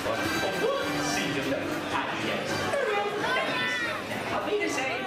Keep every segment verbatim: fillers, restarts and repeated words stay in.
是咁樣太嘢。後邊嘅聲。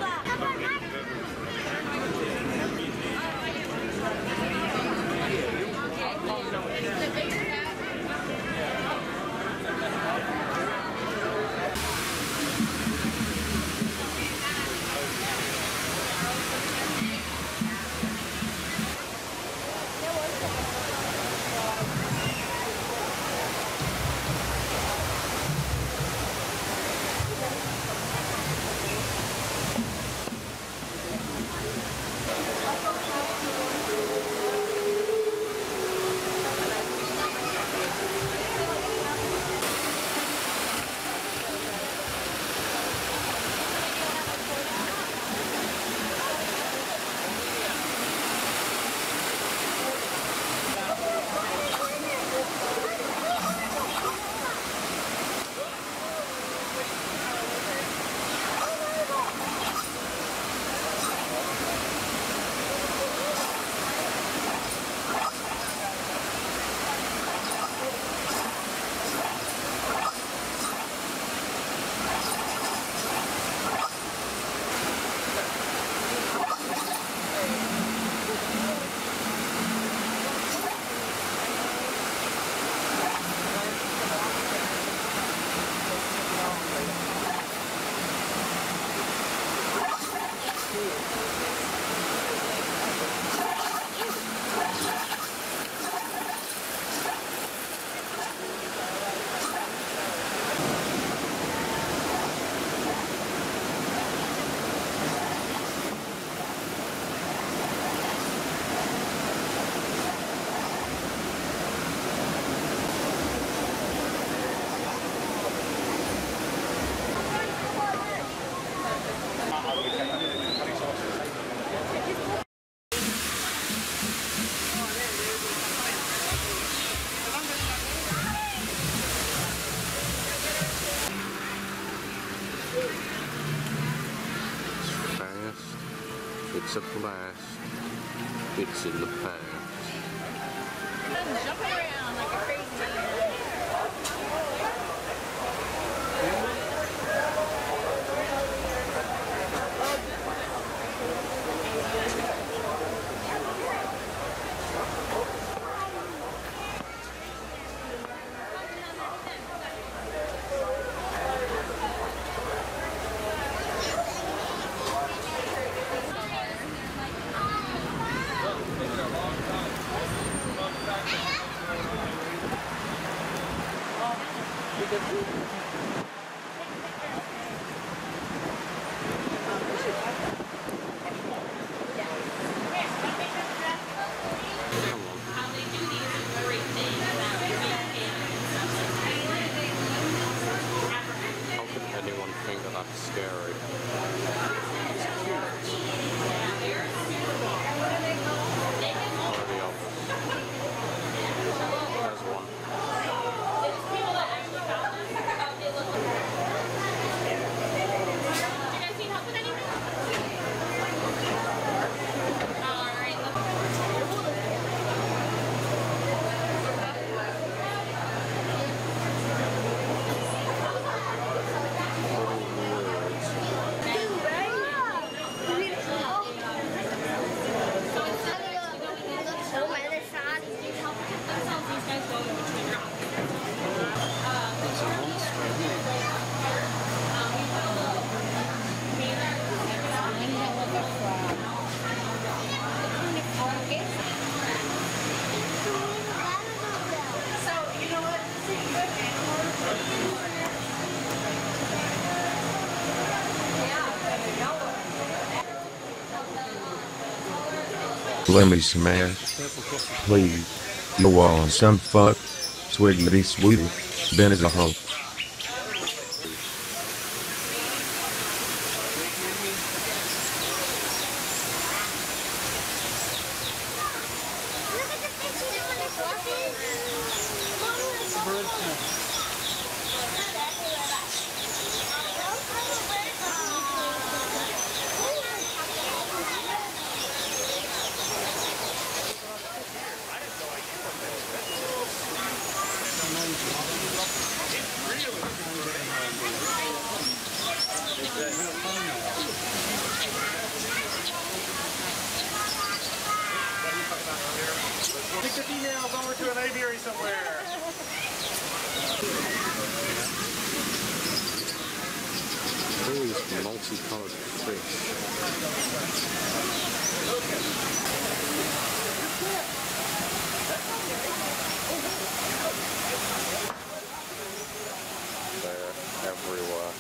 It's a blast. It's in the past. Jumping around like a crazy man. Scary. Let me smash. Please. You want some fuck? Swiggity sweetie. Ben is a hoe. Take the females over to an aviary somewhere. All these multicolored fish. They're everywhere.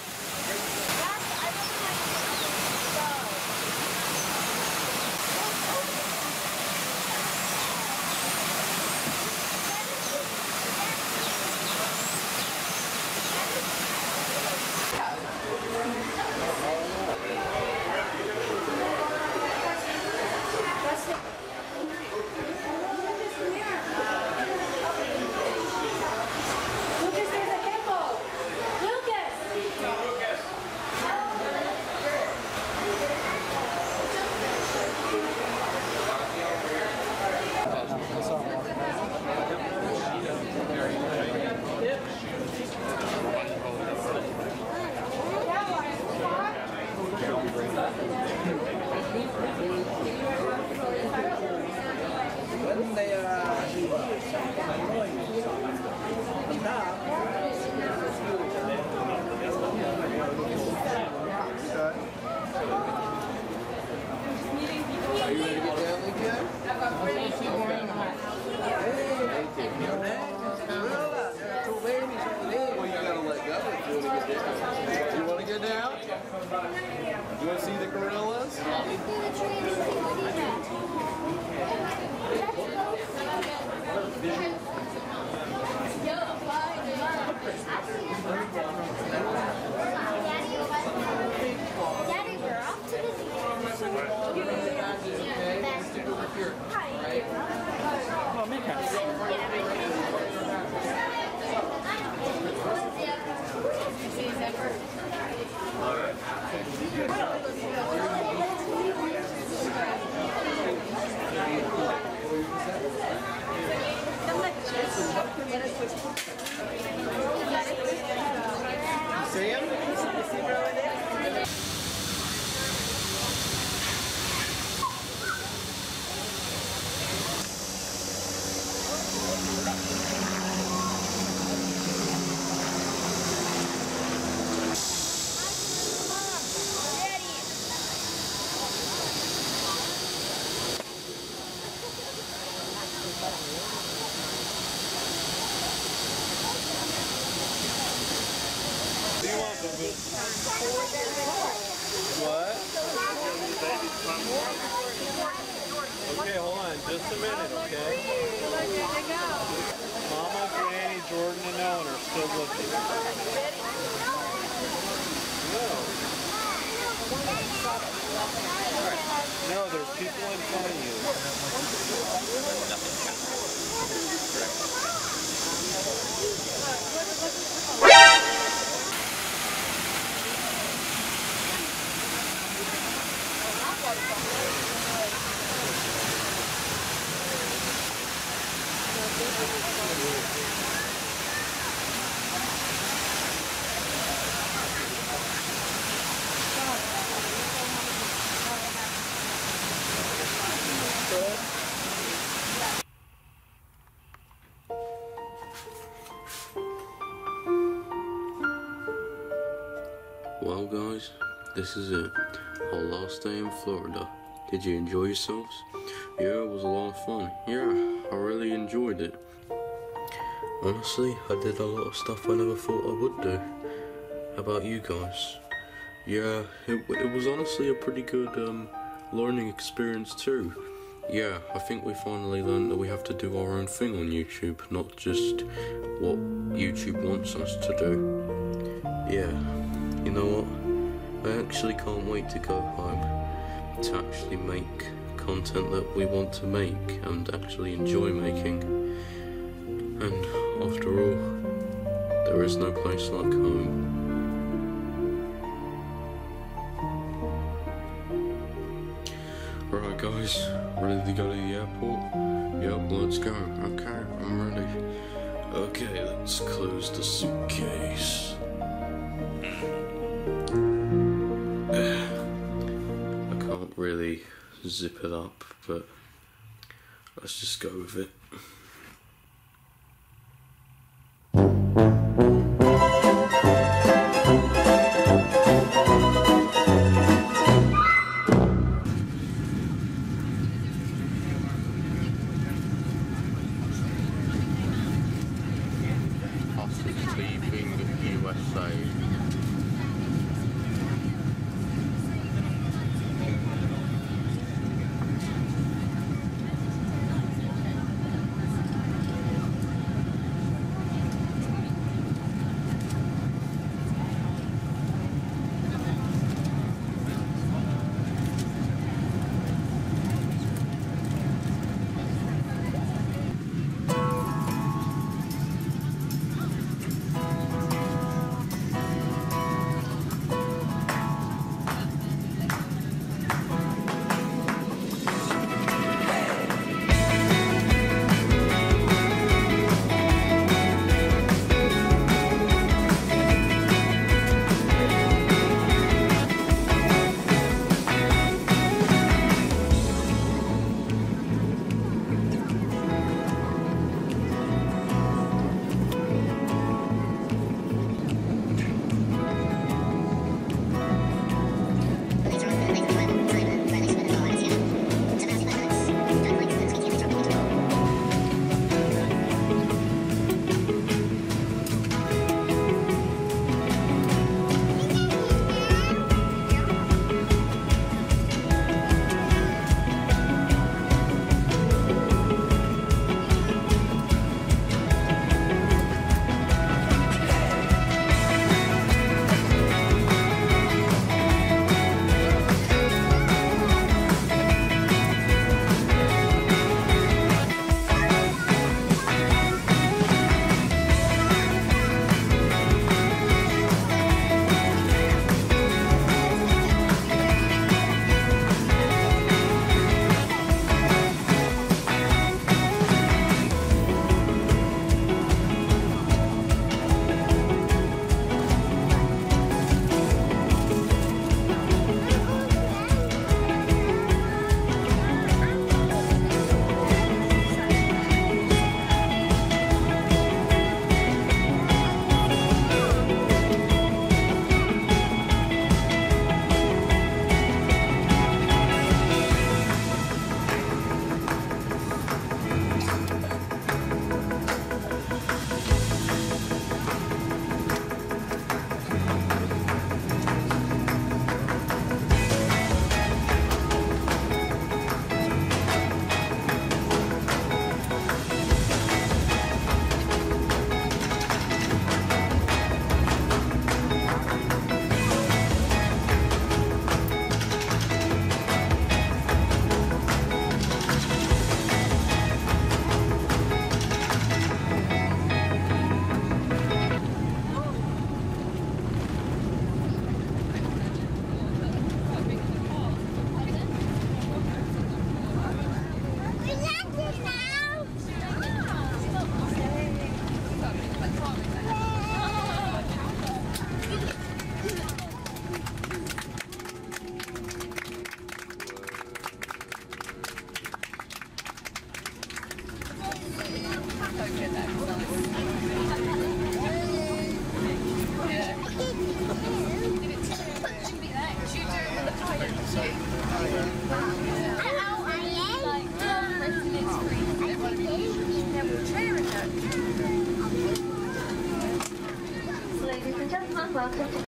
You want to see the gorillas? Daddy, we're off to the See him? You see bro in there? What? Okay, hold on just a minute, okay? Mama, Granny, Jordan, and Ellen are still looking. No. No, there's people in front of you. Well guys, this is it. Our last day in Florida. Did you enjoy yourselves? Yeah, it was a lot of fun. Yeah, I really enjoyed it. Honestly, I did a lot of stuff I never thought I would do. How about you guys? Yeah, it, it was honestly a pretty good um, learning experience too. Yeah, I think we finally learned that we have to do our own thing on YouTube, not just what YouTube wants us to do. Yeah, you know what? I actually can't wait to go home, to actually make content that we want to make and actually enjoy making. And after all, there is no place like home. Right guys, ready to go to the airport? Yep, let's go. Okay, I'm ready. Okay, let's close the suitcase. I can't really zip it up, but Let's just go with it. Us leaving the U S A. Ladies and gentlemen, welcome to